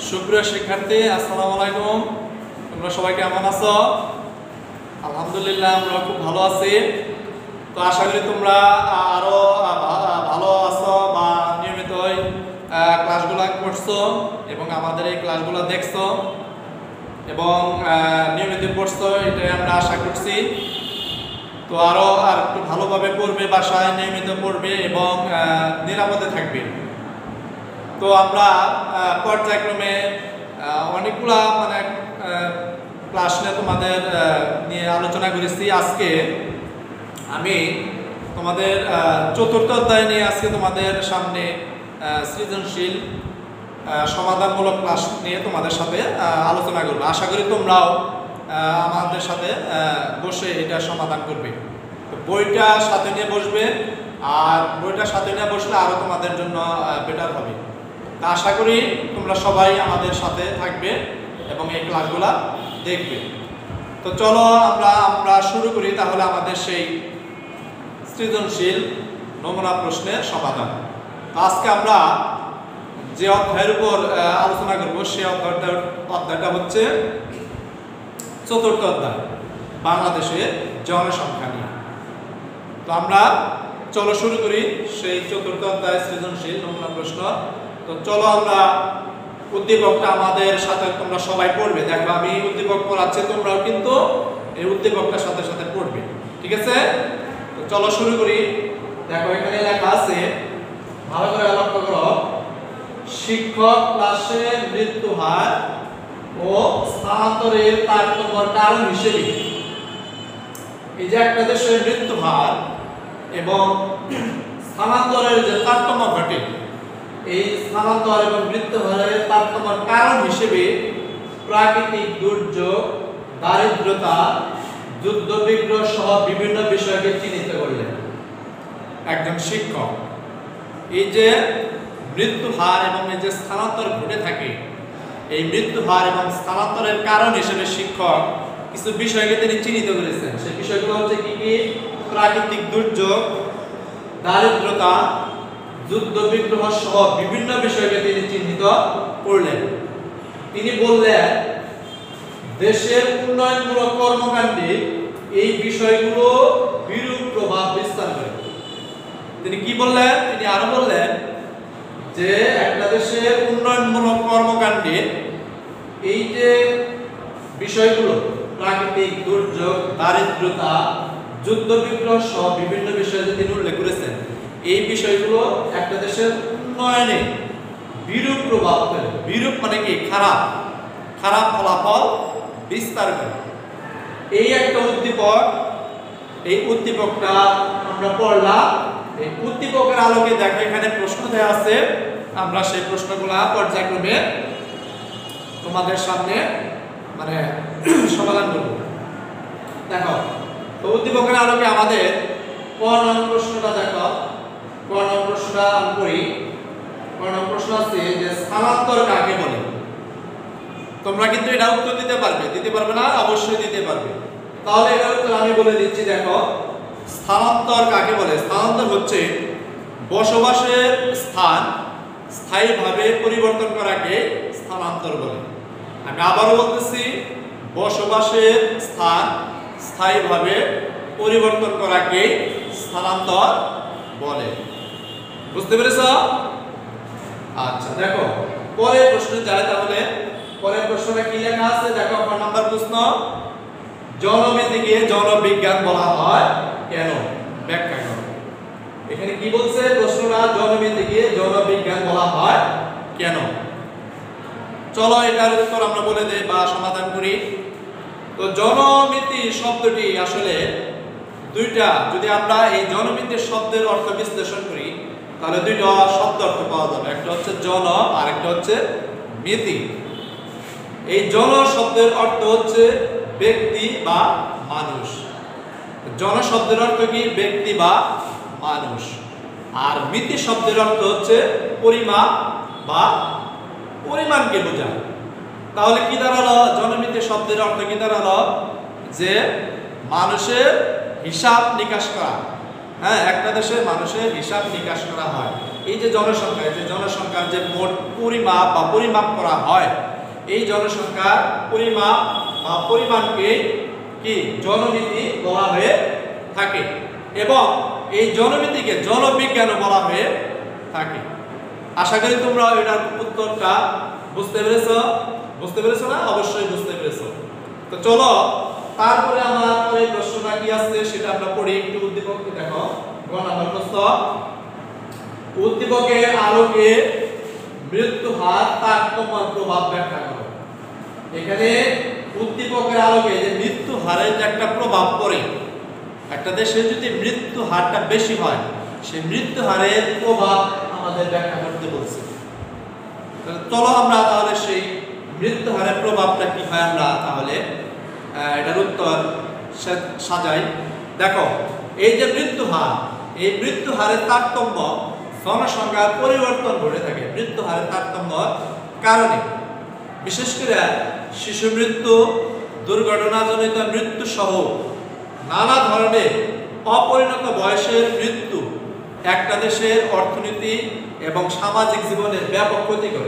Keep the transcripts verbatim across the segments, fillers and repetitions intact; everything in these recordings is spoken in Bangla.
সুপ্রিয় শিক্ষার্থী, আসসালামু আলাইকুম। তোমরা সবাই কেমন আছো? আলহামদুলিল্লাহ, আমরা খুব ভালো আছি। তো আশা করি তোমরা আরো ভালো আছো বা নিয়মিতই ক্লাসগুলো করছো এবং আমাদের এই ক্লাসগুলো দেখছো এবং নিয়মিত পড়ছো, এটাই আমরা আশা করছি। তো আরো আর একটু ভালোভাবে পড়বে, বাসায় নিয়মিত পড়বে এবং নিরাপদে থাকবে। তো আমরা পর্যায়ক্রমে অনেকগুলা মানে ক্লাস নিয়ে তোমাদের নিয়ে আলোচনা করেছি। আজকে আমি তোমাদের চতুর্থ অধ্যায় নিয়ে আজকে তোমাদের সামনে সৃজনশীল সমাধানমূলক ক্লাস নিয়ে তোমাদের সাথে আলোচনা করবো। আশা করি তোমরাও আমাদের সাথে বসে এটা সমাধান করবে। তো বইটা সাথে নিয়ে বসবে, আর বইটা সাথে নিয়ে বসলে আরও তোমাদের জন্য বেটার হবে। তা আশা করি তোমরা সবাই আমাদের সাথে থাকবে এবং এই ক্লাসগুলা দেখবে। তো চলো আমরা আমরা শুরু করি তাহলে আমাদের সেই সৃজনশীল নমুনা প্রশ্নের সমাধান। তো আজকে আমরা যে অধ্যায়ের উপর আলোচনা করব সেই অধ্যায়টা অধ্যায়টা হচ্ছে চতুর্থ অধ্যায়, বাংলাদেশের জনসংখ্যা নিয়ে। তো আমরা চলো শুরু করি সেই চতুর্থ অধ্যায় সৃজনশীল নমুনা প্রশ্ন। তো চলো আমরা উদ্দীপকটা আমাদের সাথে তোমরা সবাই পড়বে। দেখো আমি উদ্দীপক পড়াচ্ছি, তোমরাও কিন্তু এই উদ্দীপকটার সাথে সাথে পড়বে, ঠিক আছে? তো চলো শুরু করি। দেখো এখানে লেখা আছে, ভালো করে লক্ষ্য করো, শিক্ষক ক্লাসে মৃত্যু হার ও স্থানান্তরের তারতম্যের কারণ হিসেবে এই যে একটা দেশের মৃত্যু হার এবং স্থানান্তরের যে তারতম্য ঘটে, এই স্থানান্তর এবং মৃত্যু হারের তারতম্যের কারণ হিসেবে প্রাকৃতিক দুর্যোগ, দারিদ্রতা, যুদ্ধ বিগ্রহ সহ বিভিন্ন বিষয়কে চিহ্নিত করলেন একজন শিক্ষক। এই যে মৃত্যু হার এবং এই যে স্থানান্তর ঘটে থাকে, এই মৃত্যু হার এবং স্থানান্তরের কারণ হিসেবে শিক্ষক কিছু বিষয়কে তিনি চিহ্নিত করেছেন। সেই বিষয়গুলো হচ্ছে কি কি? প্রাকৃতিক দুর্যোগ, দারিদ্রতা, যুদ্ধ বিগ্রহ সহ বিভিন্ন বিষয়কে তিনি চিহ্নিত করলেন। তিনি বললেন দেশের উন্নয়নমূলক কর্মকাণ্ডে এই বিষয়গুলো বিরূপ প্রভাব বিস্তার করে। তিনি কি বললেন? তিনি আরো বললেন যে একটা দেশের উন্নয়নমূলক কর্মকাণ্ডে এই যে বিষয়গুলো, প্রাকৃতিক দুর্যোগ, দারিদ্রতা, যুদ্ধ বিগ্রহ সহ বিভিন্ন বিষয় যে তিনি উল্লেখ করেছেন, এই বিষয়গুলো একটা দেশের উন্নয়নে বিরূপ প্রভাব ফেলে। বিরূপ মানে কি? খারাপ খারাপ ফলাফল বিস্তার করে। এই একটা উদ্দীপক, এই উদ্দীপকটা আমরা পড়লাম। এই উদ্দীপকের আলোকে দেখো এখানে প্রশ্ন দেওয়া আছে, আমরা সেই প্রশ্নগুলা পর্যায়ক্রমে তোমাদের সামনে মানে সমাধান করব। দেখো তো উদ্দীপকের আলোকে আমাদের ক নং প্রশ্নটা দেখো। ক নং প্রশ্নটা আমি পড়ি। ক নং প্রশ্ন আছে যে স্থানান্তর কাকে বলে? তোমরা কিন্তু এটা উত্তর দিতে পারবে, দিতে পারবে না? অবশ্যই দিতে পারবে। তাহলে এটা উত্তর আমি বলে দিচ্ছি। দেখো স্থানান্তর কাকে বলে? স্থানান্তর হচ্ছে বসবাসের স্থান স্থায়ীভাবে পরিবর্তন করাকে স্থানান্তর বলে। আমি আবারও বলতেছি, বসবাসের স্থান স্থায়ীভাবে পরিবর্তন করাকে স্থানান্তর বলে। বুঝতে পেরেছ? আচ্ছা, দেখো পরের প্রশ্ন যায়। তাহলে পরের প্রশ্নটা কি লেখা আছে দেখো। ক নাম্বার প্রশ্ন, জনমিতিকে জনবিজ্ঞান বলা হয় কেন? ব্যাখ্যা করো। এখানে কি বলছে প্রশ্নটা? জনমিতিকে জনবিজ্ঞান বলা হয় কেন? চলো এটার উত্তর আমরা বলে দেই বা সমাধান করি। তো জনমিতি শব্দটি আসলে দুইটা, যদি আমরা এই জনমিতির শব্দের অর্থ বিশ্লেষণ করি তাহলে দুইটা শব্দ অর্থ পাওয়া যাবে। একটা হচ্ছে জন আর একটা হচ্ছে মিতি। এই জন শব্দের অর্থ হচ্ছে ব্যক্তি বা মানুষ। জন শব্দের অর্থ কি? ব্যক্তি বা মানুষ। আর মিতি শব্দের অর্থ হচ্ছে পরিমাপ বা পরিমাণকে বোঝায়। তাহলে কি দাঁড়ালো? জনমিতি শব্দের অর্থ কি দাঁড়ালো? যে মানুষের হিসাব নিকাশ করা। হ্যাঁ, একটা দেশে মানুষের হিসাব নিকাশ করা হয়। এই যে জনসংখ্যা, যে জনসংখ্যার যে মোট পরিমাপ বা পরিমাপ করা হয়, এই জনসংখ্যার পরিমাপ বা পরিমাণকে কি জনমিতি বলা হয়ে থাকে এবং এই জনমিতিকে জনবিজ্ঞান বলা হয়ে থাকে। আশা করি তোমরা এটার উত্তরটা বুঝতে পেরেছো। বুঝতে পেরেছো না? অবশ্যই বুঝতে পেরেছো। তো চলো তারপরে আমার এই প্রশ্নটা কি আছে সেটা আমরা পড়ি একটু। উদ্দীপককে দেখো, গ নাম্বার প্রশ্ন, উদ্দীপকের আলোকে মৃত্যু হার তারতম্য প্রভাব ব্যাখ্যা করো। এখানে উদ্দীপকের আলোকে যে মৃত্যু হারের যে একটা প্রভাব পড়ে, একটা দেশে যদি মৃত্যু হারটা বেশি হয়, সেই মৃত্যু হারের প্রভাব আমাদের ব্যাখ্যা করতে বলছে। চলো আমরা তাহলে সেই মৃত্যু হারের প্রভাবটা কি হয় আমরা তাহলে এটার উত্তর সাজাই। দেখো, এই যে মৃত্যু হার, এই মৃত্যু হারের তারতম্য জনসংখ্যার পরিবর্তন ঘটে থাকে। মৃত্যু হারের তারতম্য কারণে বিশেষ করে শিশু মৃত্যু, দুর্ঘটনাজনিত মৃত্যু সহ নানা ধরনের অপরিণত বয়সের মৃত্যু একটা দেশের অর্থনীতি এবং সামাজিক জীবনের ব্যাপক ক্ষতি করে।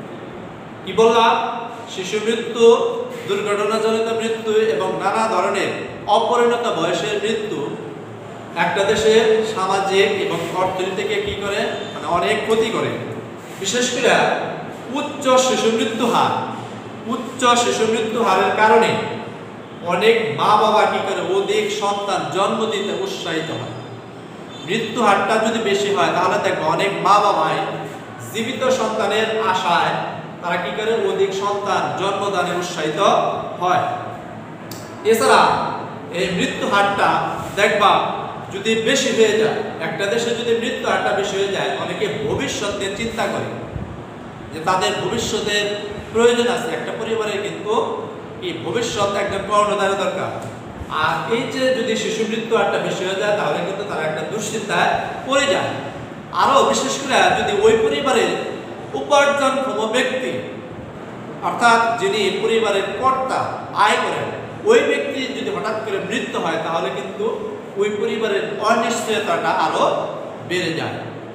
কি বললাম? শিশু মৃত্যু, দুর্ঘটনাজনিত মৃত্যু এবং নানা ধরনের অপরিণত বয়সের মৃত্যু একটা দেশের সামাজিক এবং অর্থনীতিকে কি করে, মানে অনেক ক্ষতি করে। বিশেষ করে উচ্চ শিশু মৃত্যু হার, উচ্চ শিশু মৃত্যু হারের কারণে অনেক মা বাবা কি করে অধিক সন্তান জন্ম দিতে উৎসাহিত হয়। মৃত্যু হারটা যদি বেশি হয় তাহলে দেখবো অনেক মা বাবাই জীবিত সন্তানের আশায় তারা কি করে অধিক সন্তান জন্মদানে উৎসাহিত হয়। এছাড়া এই মৃত্যু হারটা দেখবা যদি বেশি হয়ে যায়, একটা দেশে যদি মৃত্যু হারটা বেশি হয়ে যায়, অনেকে ভবিষ্যতে চিন্তা করে যে তাদের ভবিষ্যতের প্রয়োজন আছে। একটা পরিবারের কিন্তু এই ভবিষ্যৎ একদম কর্ণধার দরকার। আর এই যে যদি শিশু মৃত্যু হারটা বেশি হয়ে যায় তাহলে কিন্তু তারা একটা দুশ্চিন্তায় পড়ে যায়। আরো বিশেষ করে যদি ওই পরিবারের উপার্জনক্ষম ব্যক্তি, অর্থাৎ যিনি পরিবারের কর্তা, আয় করেন, ওই ব্যক্তি যদি হঠাৎ করে মৃত্যু হয় তাহলে কিন্তু ওই পরিবারের অনিশ্চয়তাটা আরো বেড়ে যায়।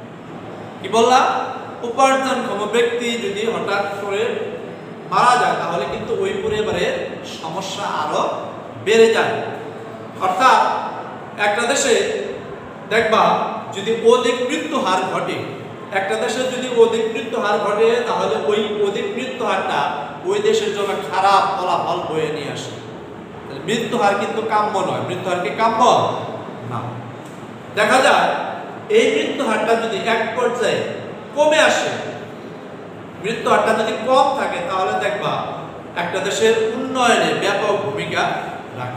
কি বললাম? উপার্জনক্ষম ব্যক্তি যদি হঠাৎ করে মারা যায় তাহলে কিন্তু ওই পরিবারের সমস্যা আরো বেড়ে যায়। অর্থাৎ একটা দেশে দেখবা যদি অধিক মৃত্যু হার ঘটে, একটা দেশে যদি অধিক মৃত্যু হার ঘটে তাহলে ওই অধিক মৃত্যু হারটা ওই দেশের জন্য খারাপ ফলাফল বয়ে নিয়ে আসে। মৃত্যু হার কিন্তু কাম্য নয়। মৃত্যু হার কি কাম্য না? দেখা যায় এই মৃত্যু হারটা যদি এক পর্যায়ে কমে আসে, মৃত্যু হারটা যদি কম থাকে তাহলে দেখবা একটা দেশের উন্নয়নে ব্যাপক ভূমিকা রাখে।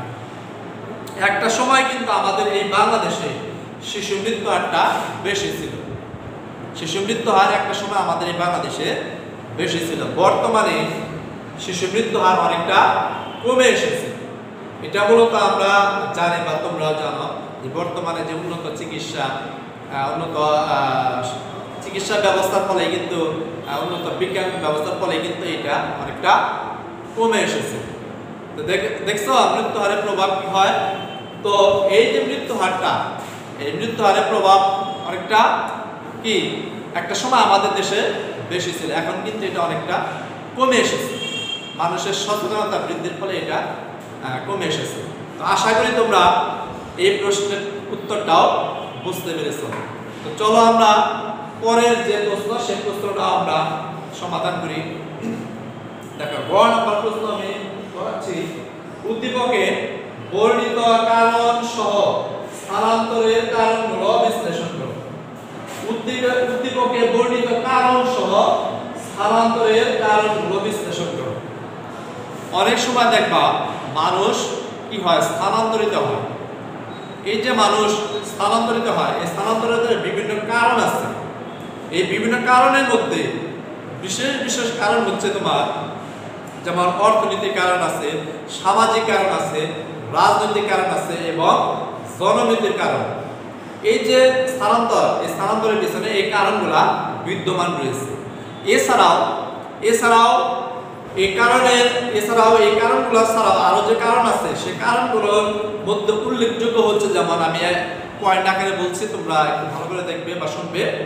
একটা সময় কিন্তু আমাদের এই বাংলাদেশে শিশু মৃত্যু হারটা বেশি ছিল। শিশু মৃত্যু হার একটা সময় আমাদের এই বাংলাদেশে বেশি ছিল। বর্তমানে শিশু মৃত্যু হার অনেকটা কমে এসেছে। এটা মূলত আমরা জানি বা তোমরাও জানো যে বর্তমানে যে উন্নত চিকিৎসা, উন্নত চিকিৎসা ব্যবস্থার ফলে কিন্তু উন্নত বিজ্ঞান ব্যবস্থার ফলে কিন্তু এটা অনেকটা কমে এসেছে। তো দেখছো মৃত্যু হারের প্রভাব কি হয়। তো এই যে মৃত্যু হারটা, এই মৃত্যু হারের প্রভাব অনেকটা কি একটা সময় আমাদের দেশে বেশি ছিল, এখন কিন্তু এটা অনেকটা কমে এসেছে। মানুষের সচেতনতা বৃদ্ধির ফলে এটা কমে এসেছে। তো আশা করি তোমরা এই প্রশ্নের উত্তরটাও বুঝতে পেরেছ। তো চলো আমরা পরের যে প্রশ্ন সেই প্রশ্নটা আমরা সমাধান করি। দেখো, গ নম্বর প্রশ্ন আমি করাচ্ছি, উদ্দীপকে বর্ণিত কারণ সহ স্থানান্তরের কারণগুলো বিশ্লেষণ করো। উদ্দীপকে বর্ণিত কারণ সহ স্থানান্তরের কারণগুলো বিশ্লেষণ করো। অনেক সময় দেখবা মানুষ কি হয়, স্থানান্তরিত হয়। এই যে মানুষ স্থানান্তরিত হয়, এই স্থানান্তরিতের বিভিন্ন কারণ আছে। এই বিভিন্ন কারণের মধ্যে বিশেষ বিশেষ কারণ হচ্ছে তোমার যেমন অর্থনৈতিক কারণ আছে, সামাজিক কারণ আছে, রাজনৈতিক কারণ আছে এবং জনমিতির কারণ। এই যে স্থানান্তর, এই স্থানান্তরের পিছনে এই কারণগুলা বিদ্যমান রয়েছে। এছাড়াও এছাড়াও এই কারণের এছাড়াও এই কারণগুলো ছাড়াও আরো যে কারণ আছে সেই কারণগুলোর মধ্যে উল্লেখযোগ্য হচ্ছে, যেমন আমি পয়েন্ট আকারে বলছি, তোমরা একটু ভালো করে দেখবে বা শুনবে।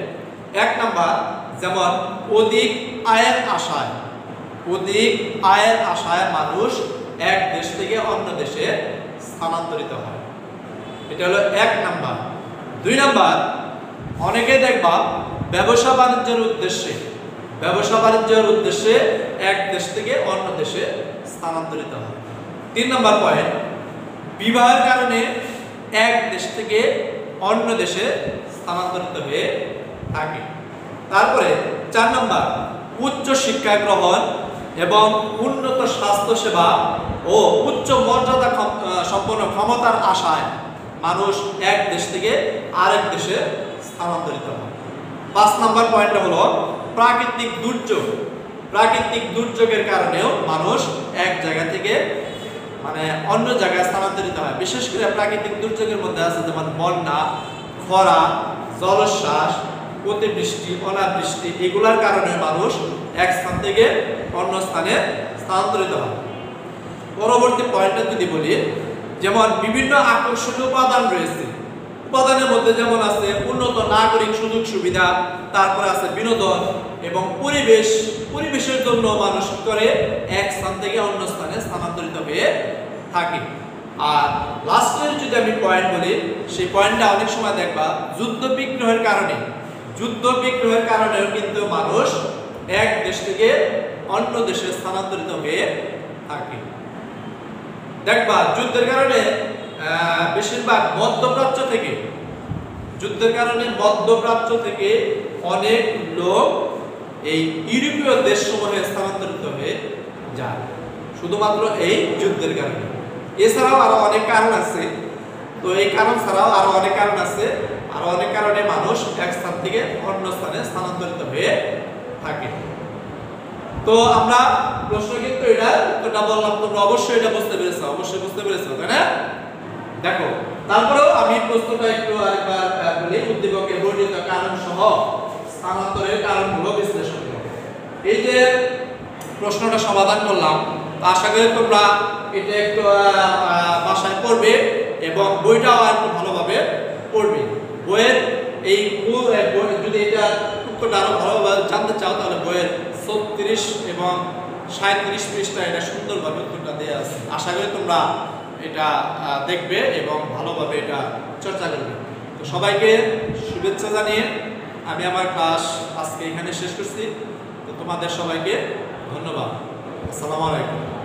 এক নাম্বার যেমন অধিক আয়ের আশায়, অধিক আয়ের আশায় মানুষ এক দেশ থেকে অন্য দেশে স্থানান্তরিত হয়, এটা হলো এক নাম্বার। দুই নাম্বার, অনেকে দেখবা ব্যবসা বাণিজ্যের উদ্দেশ্যে, ব্যবসা বাণিজ্যের উদ্দেশ্যে এক দেশ থেকে অন্য দেশে স্থানান্তরিত হয়। তিন নাম্বার পয়েন্ট, বিবাহের কারণে এক দেশ থেকে অন্য দেশে স্থানান্তরিত হয়ে থাকে। তারপরে চার নাম্বার, উচ্চ শিক্ষা গ্রহণ এবং উন্নত স্বাস্থ্য সেবা ও উচ্চ মর্যাদা সম্পন্ন ক্ষমতার আশায় মানুষ এক দেশ থেকে আরেক দেশে স্থানান্তরিত হয়। পাঁচ নাম্বার পয়েন্টটা হলো প্রাকৃতিক দুর্যোগ, প্রাকৃতিক দুর্যোগের কারণেও মানুষ এক জায়গা থেকে মানে অন্য জায়গায় স্থানান্তরিত হয়। বিশেষ করে প্রাকৃতিক দুর্যোগের মধ্যে আছে যেমন বন্যা, খরা, জলোচ্ছ্বাস, অতিবৃষ্টি, অনাবৃষ্টি, এগুলার কারণে মানুষ এক স্থান থেকে অন্য স্থানে স্থানান্তরিত হয়। পরবর্তী পয়েন্টটা যদি বলি, যেমন বিভিন্ন আকর্ষণীয় উপাদান রয়েছে, উপাদানের মধ্যে যেমন আছে উন্নত নাগরিক সুযোগ সুবিধা, তারপরে আছে বিনোদন এবং পরিবেশ, পরিবেশের জন্য মানুষ করে এক স্থান থেকে অন্য স্থানে স্থানান্তরিত হয়ে থাকে। আর লাস্টের যদি আমি পয়েন্ট বলি, সেই পয়েন্টটা অনেক সময় দেখবা যুদ্ধ বিগ্রহের কারণে, যুদ্ধ বিগ্রহের কারণেও কিন্তু মানুষ এক দেশ থেকে অন্য দেশে স্থানান্তরিত হয়ে থাকে। দেখবা যুদ্ধের কারণে বেশিরভাগ মধ্যপ্রাচ্য থেকে, যুদ্ধের কারণে মধ্যপ্রাচ্য থেকে অনেক লোক এই ইউরোপীয় দেশসমূহে স্থানান্তরিত হয়ে যায় শুধুমাত্র এই যুদ্ধের কারণে। এছাড়াও আরো অনেক কারণ আছে, তো এই কারণ ছাড়াও আরো অনেক কারণ আছে, আরো অনেক কারণে মানুষ এক স্থান থেকে অন্য স্থানে স্থানান্তরিত হয়ে থাকে। তো আমরা প্রশ্ন কিন্তু এটা উত্তরটা বললাম, তোমরা অবশ্যই এটা বুঝতে পেরেছো, অবশ্যই বুঝতে পেরেছো, তাই না? দেখো তারপরেও আমি প্রশ্নটা একটু আরেকবার বলি, উদ্দীপকের বর্ণিত কারণ সহ স্থানান্তরের কারণগুলো বিশ্লেষণ করো। এই যে প্রশ্নটা সমাধান করলাম, আশা করি তোমরা এটা একটু বাসায় পড়বে এবং বইটাও একটু ভালোভাবে পড়বে। বইয়ের এই যদি এটা উত্তরটা আরো ভালোভাবে জানতে চাও তাহলে বইয়ের ছত্রিশ এবং সাঁত্রিশ পৃষ্ঠা এটা সুন্দরভাবে উত্তরটা দেওয়া আছে। আশা করি তোমরা এটা দেখবে এবং ভালোভাবে এটা চর্চা করবে। তো সবাইকে শুভেচ্ছা জানিয়ে আমি আমার ক্লাস আজকে এখানে শেষ করছি। তো তোমাদের সবাইকে ধন্যবাদ। আসসালামু আলাইকুম।